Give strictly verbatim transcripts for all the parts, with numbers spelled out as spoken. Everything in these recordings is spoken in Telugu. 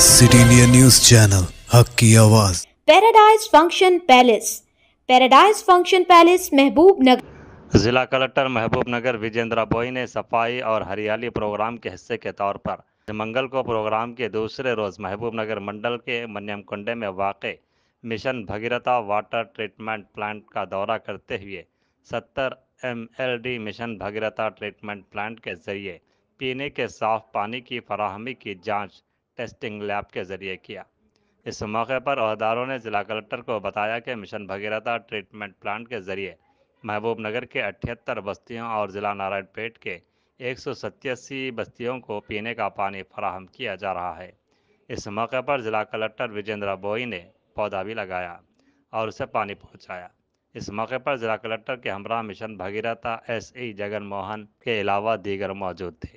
सिटी इंडिया न्यूज चैनल हक की आवाज। Paradise function palace. Paradise function palace Mahabub Nagar. जिला कलेक्टर महबूब नगर विजेंद्र बोई ने सफाई और हरियाली प्रोग्राम के हिस्से के तौर पर मंगल को प्रोग्राम के दूसरे रोज महबूब नगर मंडल के मन्यमकुंडे में वाक़ mission Bhagiratha water treatment plant का दौरा करते हुए सत्तर M L D mission Bhagiratha treatment plant के जरिए पीने के साफ पानी की फराहमी की जांच टेस्टिंग लैब के जरिए किया। इस मौके पर अहदेदारों ने जिला कलेक्टर को बताया कि मिशन भगीरथा ट्रीटमेंट प्लांट के जरिए महबूब नगर के अठहत्तर बस्तियों और जिला नारायणपेट के एक सौ सत्तासी बस्तियों को पीने का पानी फराहम किया जा रहा है। इस मौके पर जिला कलेक्टर विजेंद्र बोई ने पौधा भी लगाया और उसे पानी पहुंचाया। इस मौके पर जिला कलेक्टर के हमरा mission Bhagiratha S E Jagan Mohan के अलावा दीगर मौजूद थे।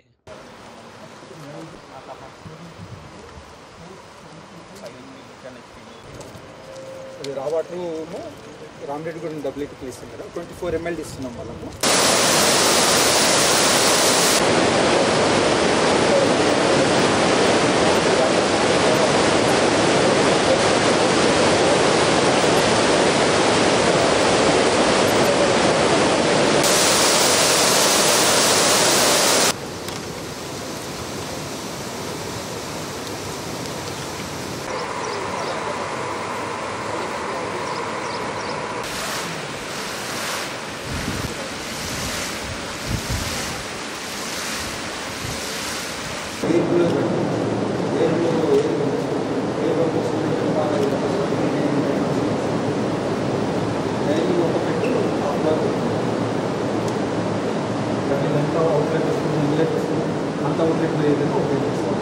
రా వాటర్ రామరెడ్డి కూడా డబుల్ ఎయిటీ ఇస్తాం కదా, ట్వంటీ ఫోర్ ఎంఎల్ ఇస్తున్నాం వాళ్ళకు. అంత అవుట్లెట్ ఏదైనా ఓపెన్ చేస్తాం.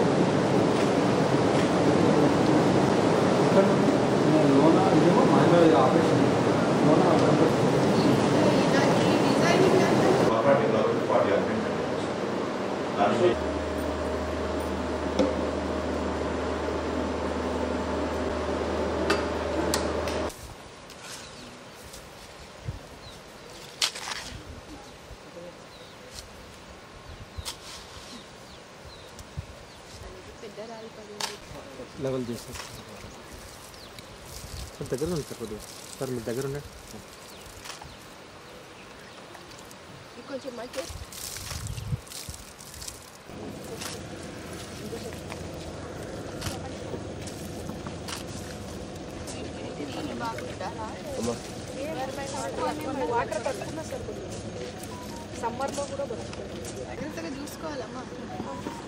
లోన ఇదేమో మైలో ఆపరేషన్ లోన లెవెల్ చేస్తాం. సార్ దగ్గర ఉంది సార్ కొద్దిగా సార్ మీ దగ్గర ఉన్నాయి కొంచెం మంచి వాటర్ పడుతున్నా సార్ సమ్మర్లో కూడా చూసుకోవాలమ్మా.